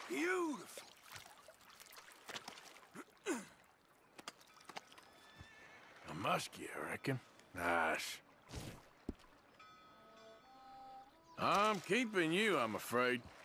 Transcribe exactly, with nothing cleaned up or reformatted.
Beautiful. A muskie, I reckon. Nice. I'm keeping you, I'm afraid.